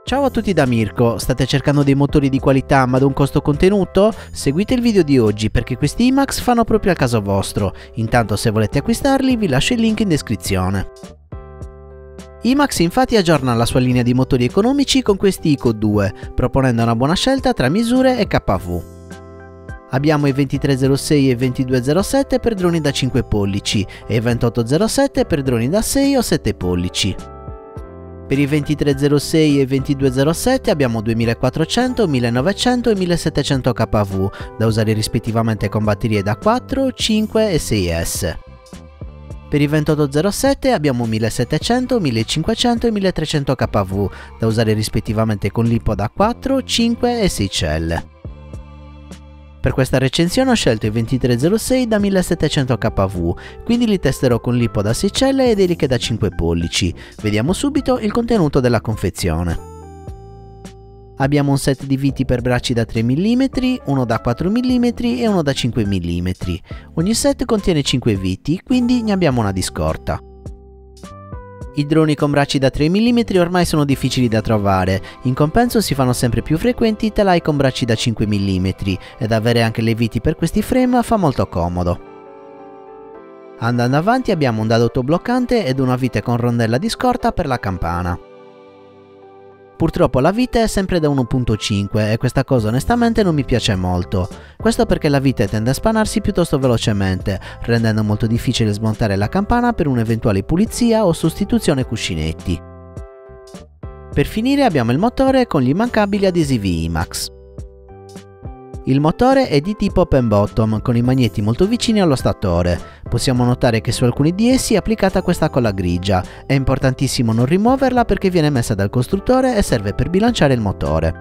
Ciao a tutti da Mirko, state cercando dei motori di qualità ma ad un costo contenuto? Seguite il video di oggi perché questi IMAX fanno proprio al caso vostro. Intanto se volete acquistarli vi lascio il link in descrizione. IMAX infatti aggiorna la sua linea di motori economici con questi Eco 2, proponendo una buona scelta tra misure e KV. Abbiamo i 2306 e 2207 per droni da 5 pollici e i 2807 per droni da 6 o 7 pollici. Per i 2306 e 2207 abbiamo 2400, 1900 e 1700 kV, da usare rispettivamente con batterie da 4, 5 e 6S. Per i 2807 abbiamo 1700, 1500 e 1300 kV, da usare rispettivamente con LiPo da 4, 5 e 6 celle. Per questa recensione ho scelto i 2306 da 1700 kV, quindi li testerò con LiPo da 6 celle ed eliche da 5 pollici. Vediamo subito il contenuto della confezione. Abbiamo un set di viti per bracci da 3 mm, uno da 4 mm e uno da 5 mm. Ogni set contiene 5 viti, quindi ne abbiamo una di scorta. I droni con bracci da 3 mm ormai sono difficili da trovare, in compenso si fanno sempre più frequenti i telai con bracci da 5 mm ed avere anche le viti per questi frame fa molto comodo. Andando avanti abbiamo un dado autobloccante ed una vite con rondella di scorta per la campana. Purtroppo la vite è sempre da 1.5 e questa cosa onestamente non mi piace molto. Questo perché la vite tende a spanarsi piuttosto velocemente, rendendo molto difficile smontare la campana per un'eventuale pulizia o sostituzione cuscinetti. Per finire abbiamo il motore con gli immancabili adesivi IMAX. Il motore è di tipo open bottom, con i magneti molto vicini allo statore. Possiamo notare che su alcuni di essi è applicata questa colla grigia. È importantissimo non rimuoverla perché viene messa dal costruttore e serve per bilanciare il motore.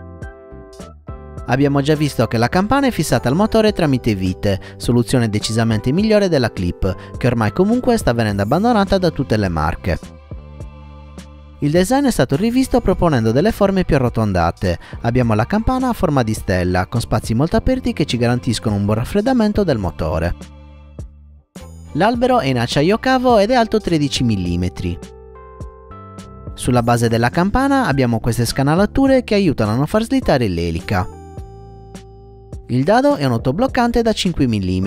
Abbiamo già visto che la campana è fissata al motore tramite vite, soluzione decisamente migliore della clip, che ormai comunque sta venendo abbandonata da tutte le marche. Il design è stato rivisto proponendo delle forme più arrotondate. Abbiamo la campana a forma di stella, con spazi molto aperti che ci garantiscono un buon raffreddamento del motore. L'albero è in acciaio cavo ed è alto 13 mm. Sulla base della campana abbiamo queste scanalature che aiutano a non far slittare l'elica. Il dado è un autobloccante da 5 mm.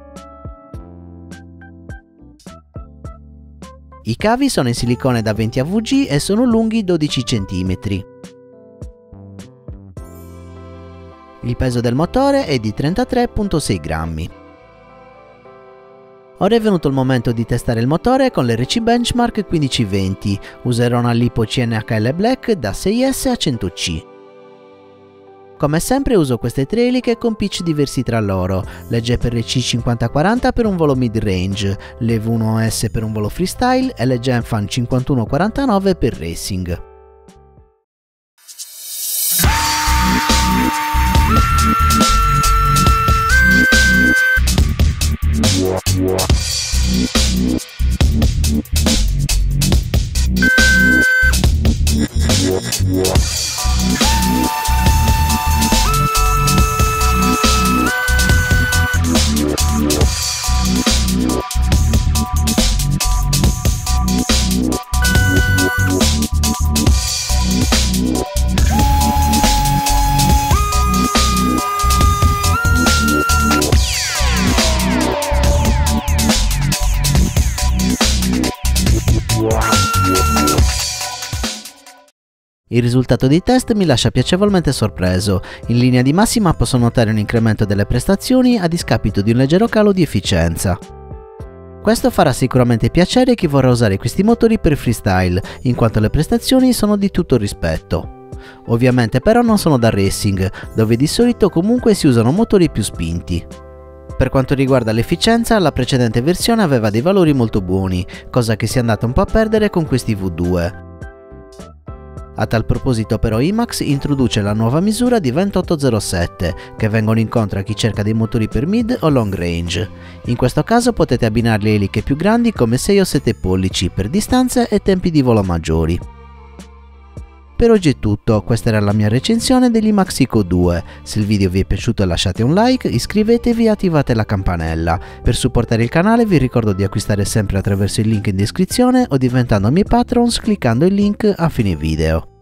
I cavi sono in silicone da 20 AVG e sono lunghi 12 cm. Il peso del motore è di 33,6 grammi. Ora è venuto il momento di testare il motore con l'RC Benchmark 1520. Userò una LiPo CNHL Black da 6S a 100C. Come sempre uso queste tre eliche con pitch diversi tra loro, l'Edge PRC 5040 per un volo mid-range, l'Evo 1S per un volo freestyle e l'Edge Enfan 5149 per racing. Il risultato dei test mi lascia piacevolmente sorpreso. In linea di massima posso notare un incremento delle prestazioni a discapito di un leggero calo di efficienza. Questo farà sicuramente piacere a chi vorrà usare questi motori per freestyle, in quanto le prestazioni sono di tutto rispetto. Ovviamente però non sono da racing, dove di solito comunque si usano motori più spinti. Per quanto riguarda l'efficienza, la precedente versione aveva dei valori molto buoni, cosa che si è andata un po' a perdere con questi V2. A tal proposito però IMAX introduce la nuova misura di 2807 che vengono incontro a chi cerca dei motori per mid o long range. In questo caso potete abbinarli a eliche più grandi come 6 o 7 pollici per distanze e tempi di volo maggiori. Per oggi è tutto, questa era la mia recensione dell'IMAX Eco 2. Se il video vi è piaciuto lasciate un like, iscrivetevi e attivate la campanella. Per supportare il canale vi ricordo di acquistare sempre attraverso il link in descrizione o diventando miei patrons cliccando il link a fine video.